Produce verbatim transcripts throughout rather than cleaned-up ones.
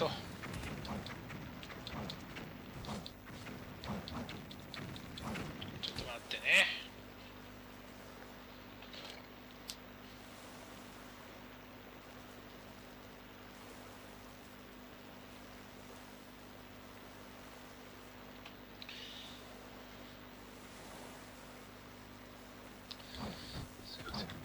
と。ちょっと待ってね。すいません。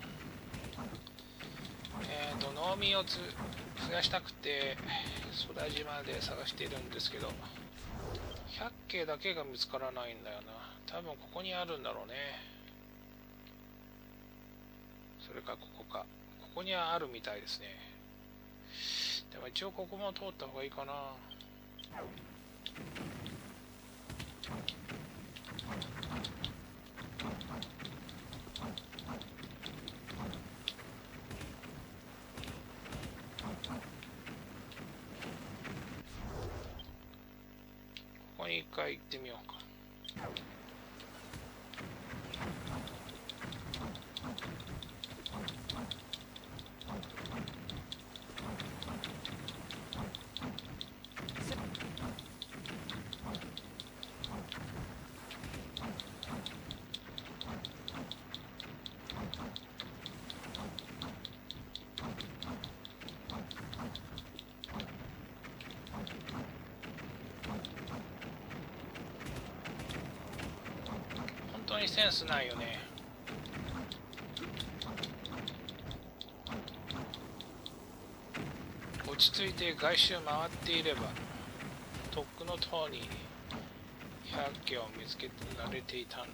えっと農民をつ増やしたくて空島で探しているんですけど、百景だけが見つからないんだよな。多分ここにあるんだろうね。それかここか。ここにはあるみたいですね。でも一応ここも通った方がいいかな。ここに一回行ってみようか。本当にセンスないよね。落ち着いて外周回っていればとっくのとおり百景を見つけられていたんだ。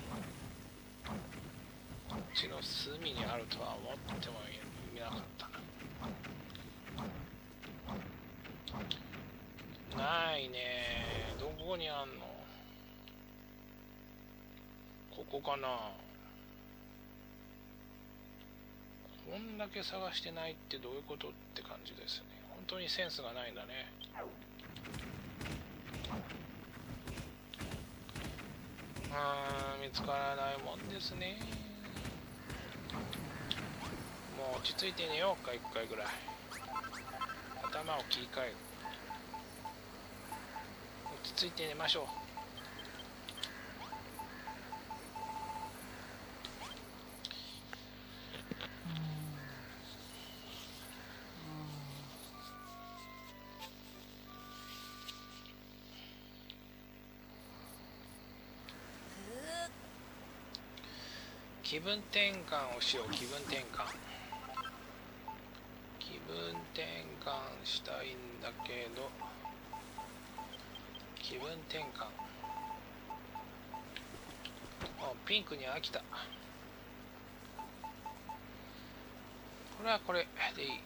こっちの隅にあるとは思ってもみなかったな。ないね。どこにあんの？ここかな。こんだけ探してないってどういうことって感じですね。本当にセンスがないんだね。あー、見つからないもんですね。もう落ち着いて寝ようか、一回ぐらい。頭を切り替える。落ち着いて寝ましょう。気分転換をしよう。気分転換気分転換したいんだけど、気分転換、あ、ピンクに飽きた。これはこれでいい。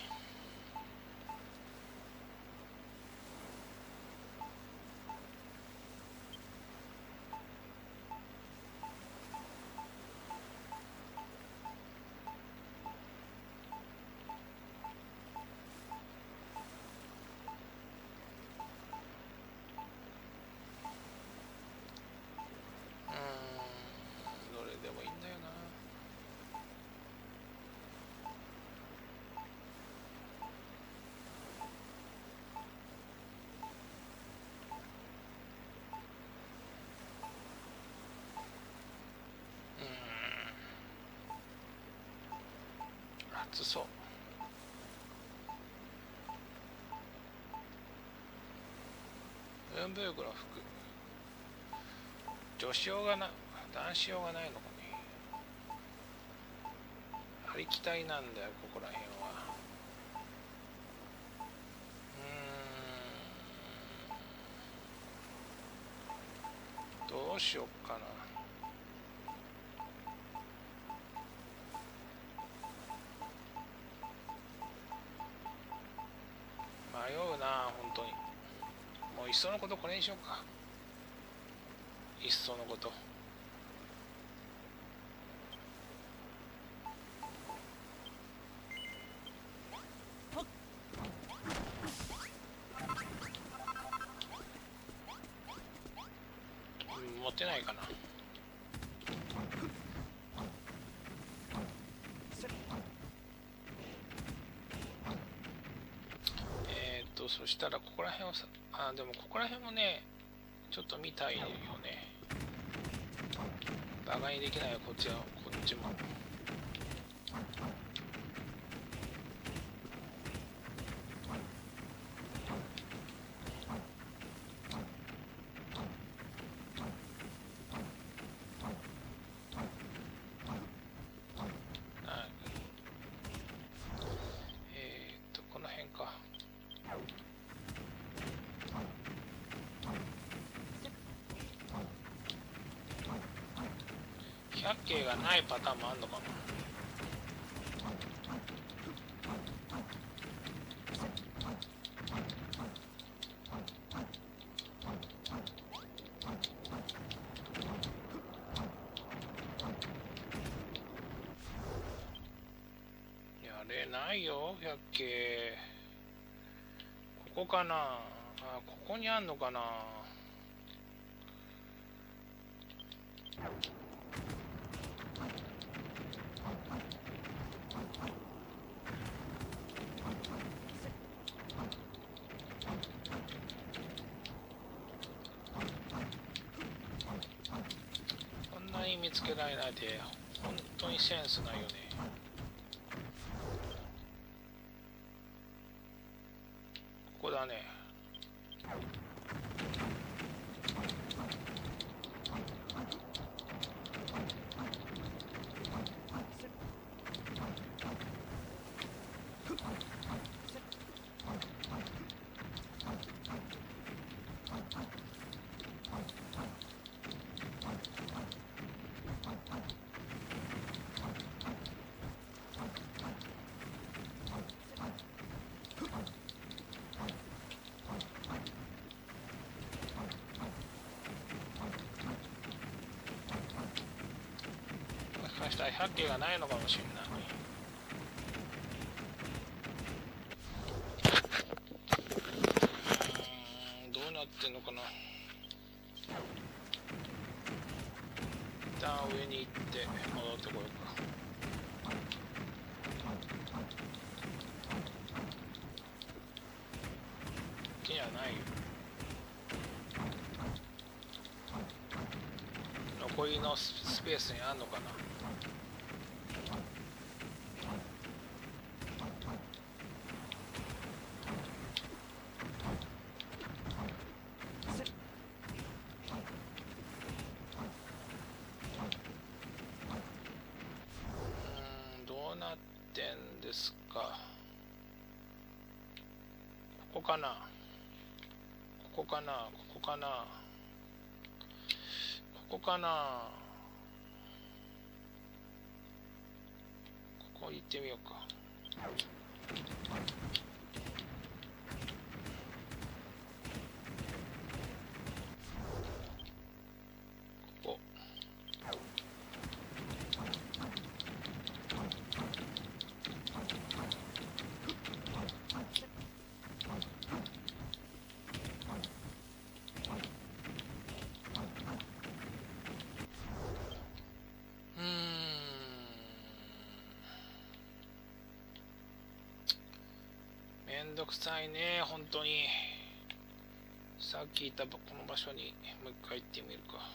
暑そう。ルンブーグの服、女子用がな、男子用がないのかね。ありきたりなんだよ、ここら辺は。うーん、どうしよっかな。迷うな、本当に。もういっそのことこれにしようか。いっそのこと。うん、持ってないかな。えっととそしたらここら辺をさ、あでもここら辺もねちょっと見たいよね。バカにできないよこっちは、こっちも。百景がないパターンもあんのかな。やれないよ百景。ここかなあ、ここにあんのかな。見つけられないで本当にセンスないよね。ここだね。百景がないのかもしれない。うん、どうなってんのかな。一旦上に行って戻ってこようか。こっちにはないよ。残りのスペースにあんのかな。ここかな、ここかな、ここかな、ここかな。ここ行ってみようか。ここ。めんどくさいね本当に。さっき言ったこの場所にもう一回行ってみるか。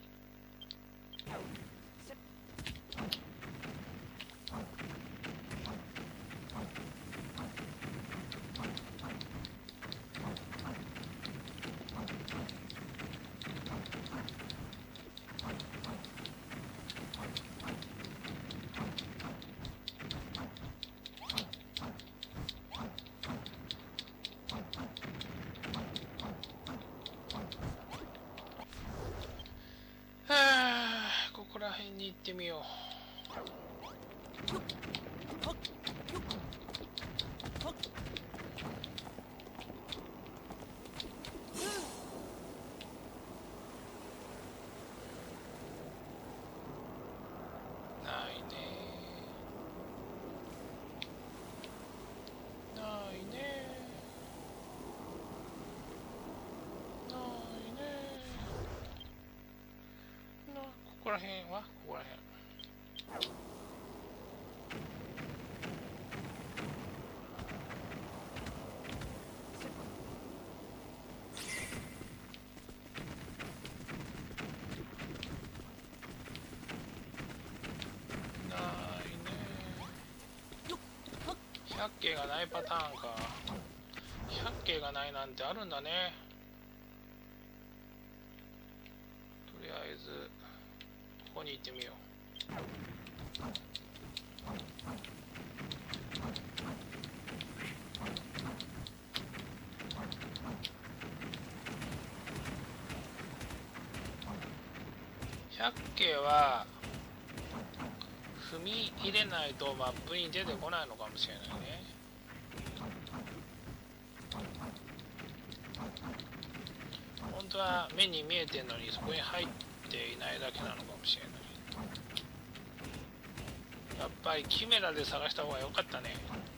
ここら辺に行ってみよう。ないねないねないね。なここら辺はここら辺。 百景がないパターンか。百景がないなんてあるんだね。とりあえずここに行ってみよう。百景は踏み入れないとマップに出てこないのかもしれないね。本当は目に見えてるのにそこに入っていないだけなのかもしれない。やっぱりキメラで探した方が良かったね。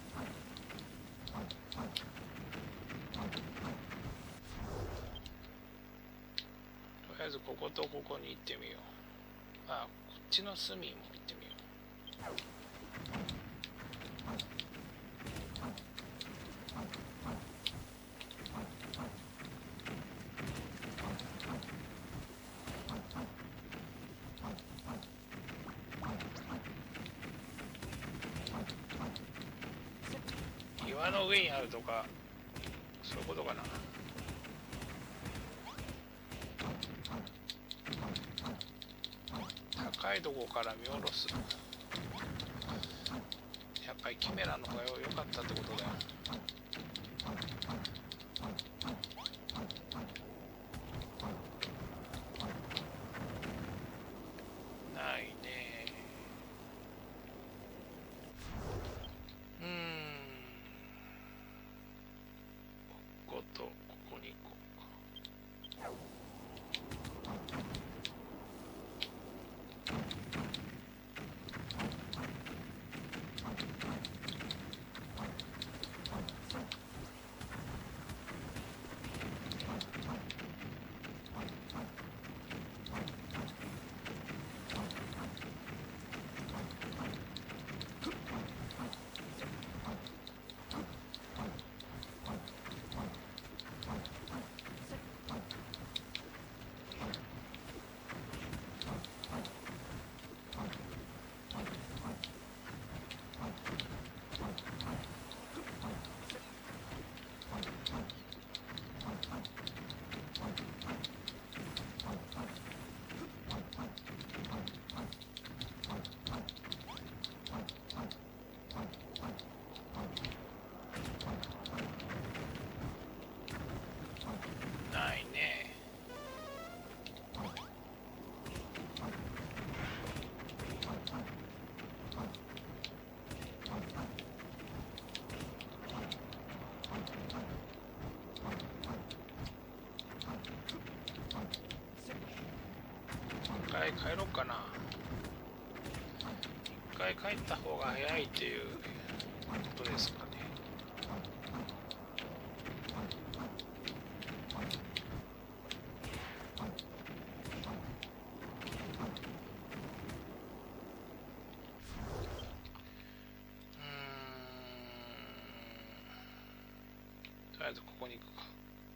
とりあえずこことここに行ってみよう。あ、こっちの隅も行ってみよう。岩の上にあるとか、そういうことかな。高いとこから見下ろす。やっぱりキメラの方が良かったってことだよ。ないね。うーん。こことここに行こうか。ないね。一回帰ろうかな。一回帰った方が早いっていうことですかね。うーん。とりあえずここに行くか。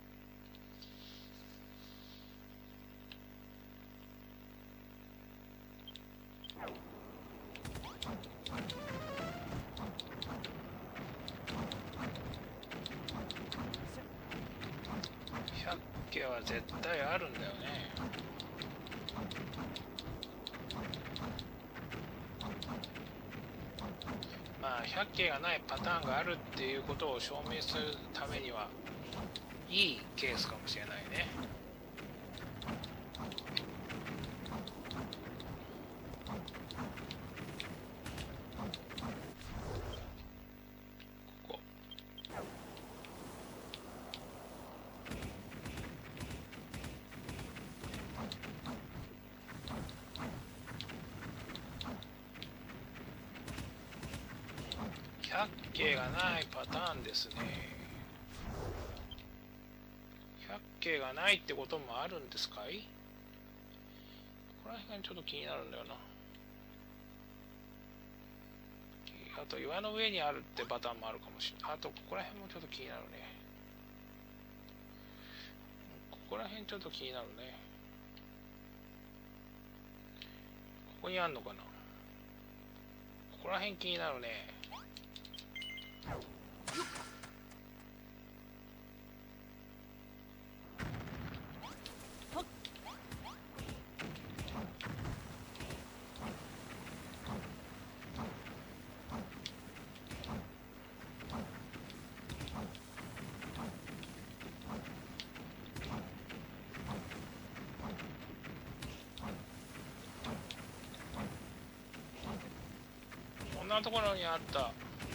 百景は絶対あるんだよね。まあ百景がないパターンがあるっていうことを証明するためにはいいケースかもしれないね。ここ百景がないパターンですね。百景がないってこともあるんですかい？ここら辺がちょっと気になるんだよな。あと岩の上にあるってパターンもあるかもしれない。あとここら辺もちょっと気になるね。ここら辺ちょっと気になるね。ここにあんのかな。ここら辺気になるね。 こんなところにあった。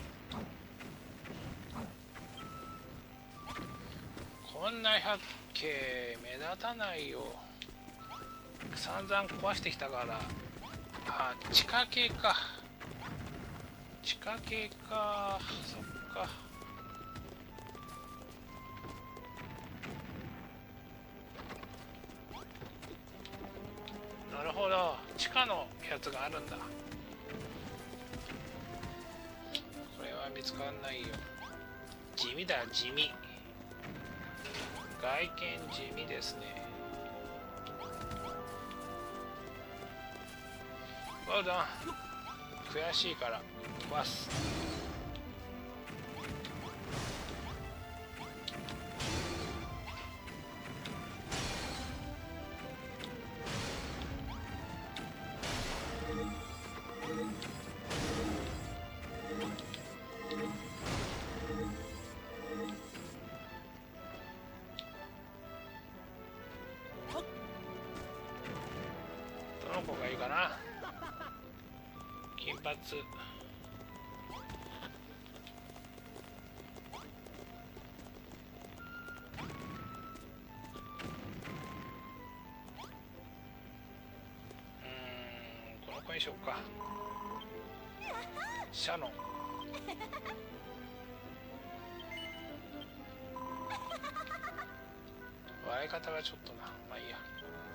こんな百景目立たないよ。散々壊してきたから。あ、地下系か。地下系か。そっか。なるほど、地下のやつがあるんだ。これは見つかんないよ。地味だ、地味。外見地味ですね。well done。悔しいから壊す。どの子がいいかな。金髪。この子にしようか。シャノン。笑い方がちょっとな。まあいいや。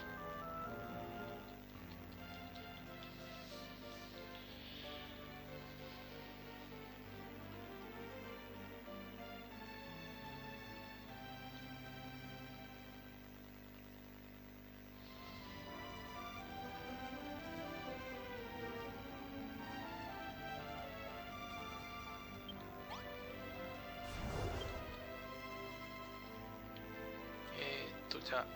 じゃあ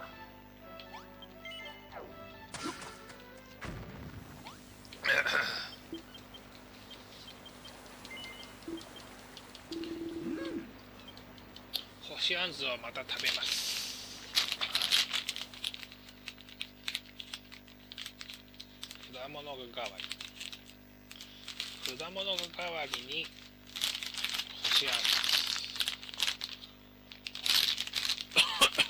星あんずをまた食べます。果物が代わり果物が代わりに星あんず